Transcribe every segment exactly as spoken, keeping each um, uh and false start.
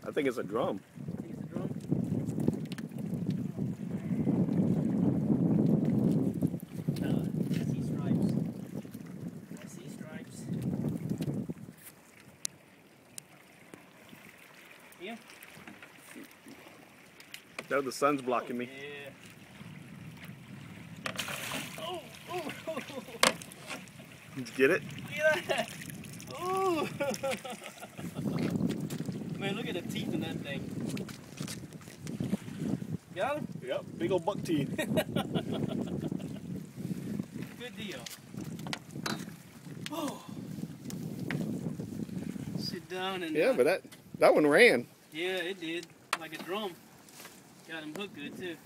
I think it's a drum. I think it's a drum. Uh, I see stripes. I see stripes. Yeah. No, the sun's blocking Oh, me. yeah. Oh, oh, oh, oh. Did you get it? Look at that. Ooh. Man, look at the teeth in that thing. Got him? Yep, big old buck teeth. Good deal. Oh. Sit down and... Yeah, uh, but that that one ran. yeah, it did. Like a drum. Got him hooked good, too.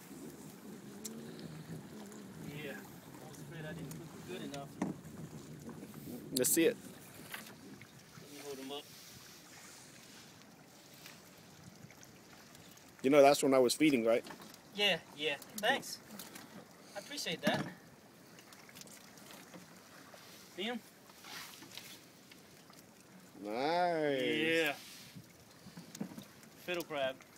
Yeah. I was afraid I didn't hook it good enough. Let's see it. Let me hold him up. You know, that's when I was feeding, right? Yeah, yeah. Thanks. I appreciate that. See him? Nice. Yeah. Fiddle crab.